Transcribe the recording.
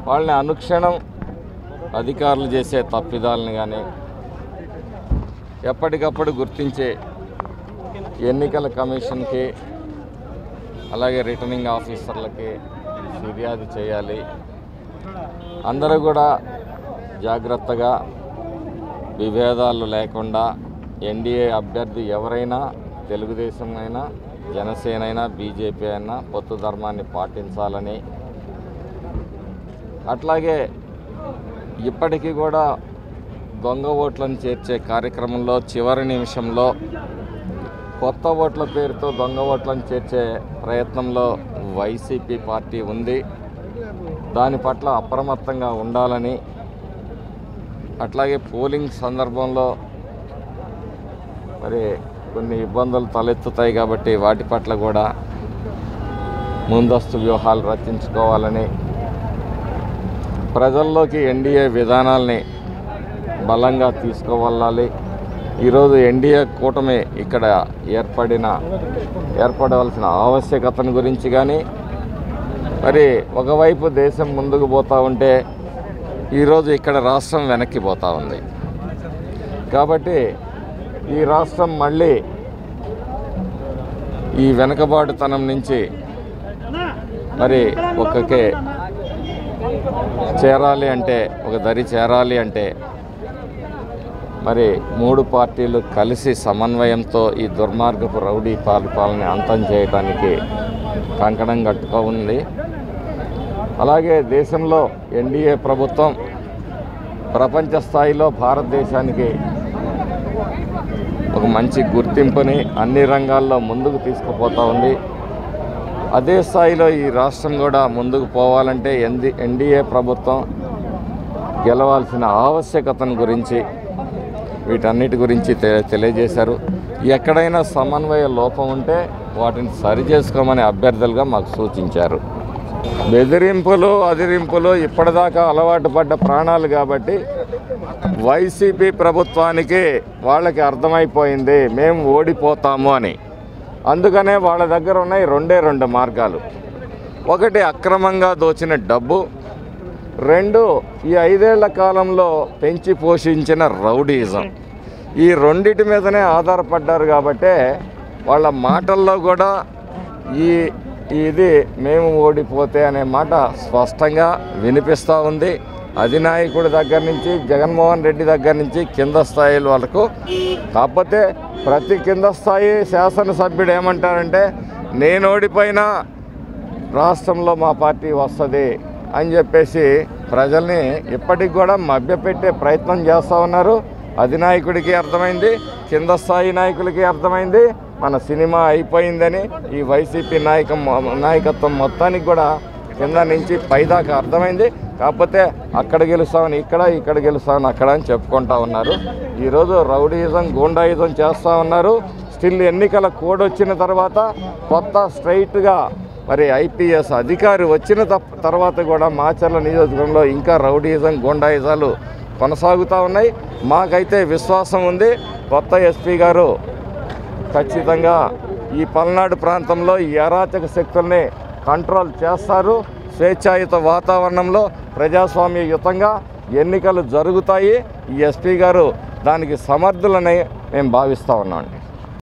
వాళ్ళని అనుక్షణం అధికారులు చేసే తప్పిదాలను కానీ ఎప్పటికప్పుడు గుర్తించే ఎన్నికల కమిషన్కి అలాగే రిటర్నింగ్ ఆఫీసర్లకి ఫిర్యాదు చేయాలి. అందరూ కూడా జాగ్రత్తగా విభేదాలు లేకుండా ఎన్డీఏ అభ్యర్థి ఎవరైనా తెలుగుదేశం అయినా జనసేన అయినా బీజేపీ అయినా పొత్తు ధర్మాన్ని పాటించాలని, అట్లాగే ఇప్పటికీ కూడా దొంగ ఓట్లను చేర్చే కార్యక్రమంలో చివరి నిమిషంలో కొత్త ఓట్ల పేరుతో దొంగ ఓట్లను చేర్చే ప్రయత్నంలో వైసీపీ పార్టీ ఉంది. దాని పట్ల అప్రమత్తంగా ఉండాలని, అట్లాగే పోలింగ్ సందర్భంలో మరి కొన్ని ఇబ్బందులు తలెత్తుతాయి కాబట్టి వాటి పట్ల కూడా ముందస్తు వ్యూహాలు రచించుకోవాలని, ప్రజల్లోకి ఎన్డీఏ విధానాల్ని బలంగా తీసుకువెళ్ళాలి. ఈరోజు ఎన్డీఏ కూటమి ఇక్కడ ఏర్పడవలసిన ఆవశ్యకతను గురించి కానీ, మరి ఒకవైపు దేశం ముందుకు పోతూ ఉంటే ఈరోజు ఇక్కడ రాష్ట్రం వెనక్కి పోతూ ఉంది. కాబట్టి ఈ రాష్ట్రం మళ్ళీ ఈ వెనకబాటుతనం నుంచి మరి ఒక్కకే చేరాలి అంటే, ఒక దరి చేరాలి అంటే మరి మూడు పార్టీలు కలిసి సమన్వయంతో ఈ దుర్మార్గపు రౌడీ పాలనని అంతం చేయడానికి కంకణం కట్టుకో ఉంది. అలాగే దేశంలో ఎన్డీఏ ప్రభుత్వం ప్రపంచ స్థాయిలో భారతదేశానికి ఒక మంచి గుర్తింపుని అన్ని రంగాల్లో ముందుకు తీసుకుపోతూ ఉంది. అదే స్థాయిలో ఈ రాష్ట్రం కూడా ముందుకు పోవాలంటే ఎన్డీఏ ప్రభుత్వం గెలవాల్సిన ఆవశ్యకతను గురించి వీటన్నిటి గురించి తెలియజేశారు. ఎక్కడైనా సమన్వయ లోపం ఉంటే వాటిని సరిచేసుకోమని అభ్యర్థులుగా మాకు సూచించారు. బెదిరింపులు అదిరింపులు ఇప్పటిదాకా అలవాటు పడ్డ ప్రాణాలు కాబట్టి వైసీపీ ప్రభుత్వానికి వాళ్ళకి అర్థమైపోయింది మేము ఓడిపోతాము అని. అందుకనే వాళ్ళ దగ్గర ఉన్నాయి రెండు మార్గాలు. ఒకటి అక్రమంగా దోచిన డబ్బు, రెండు ఈ 5 ఏళ్ల కాలంలో పెంచి పోషించిన రౌడీయిజం. ఈ రెండిటి మీదనే ఆధారపడ్డారు కాబట్టే వాళ్ళ మాటల్లో కూడా ఇది మేము ఓడిపోతే అనే మాట స్పష్టంగా వినిపిస్తూ ఉంది. అధినాయకుడి దగ్గర నుంచి జగన్మోహన్ రెడ్డి దగ్గర నుంచి కింద స్థాయిల వరకు. కాకపోతే ప్రతి కింద స్థాయి శాసనసభ్యుడు ఏమంటారంటే నేను ఓడిపోయినా రాష్ట్రంలో మా పార్టీ వస్తుంది అని చెప్పేసి ప్రజల్ని ఇప్పటికి కూడా మభ్యపెట్టే ప్రయత్నం చేస్తూ ఉన్నారు. అధినాయకుడికి అర్థమైంది, కింద స్థాయి నాయకులకి అర్థమైంది మన సినిమా అయిపోయిందని. ఈ వైసీపీ నాయకత్వం మొత్తానికి కూడా కింద నుంచి పైదాకా అర్థమైంది. కాకపోతే అక్కడ గెలుస్తామని ఇక్కడ గెలుస్తామని అక్కడ అని చెప్పుకుంటా ఉన్నారు. ఈరోజు రౌడీయిజం గూండాయిజం చేస్తూ ఉన్నారు. స్టిల్ ఎన్నికల కోడ్ వచ్చిన తర్వాత కొత్త స్ట్రైట్గా మరి ఐపీఎస్ అధికారి వచ్చిన తర్వాత కూడా మాచర్ల నియోజకవర్గంలో ఇంకా రౌడీయిజం గూండాయిజాలు కొనసాగుతూ ఉన్నాయి. మాకైతే విశ్వాసం ఉంది కొత్త ఎస్పీ గారు ఖచ్చితంగా ఈ పల్నాడు ప్రాంతంలో ఈ అరాచక శక్తుల్ని కంట్రోల్ చేస్తారు. స్వేచ్ఛాయుత వాతావరణంలో ప్రజాస్వామ్యయుతంగా ఎన్నికలు జరుగుతాయి. ఈ ఎస్పీ గారు దానికి సమర్థులని మేము భావిస్తూ ఉన్నామండి.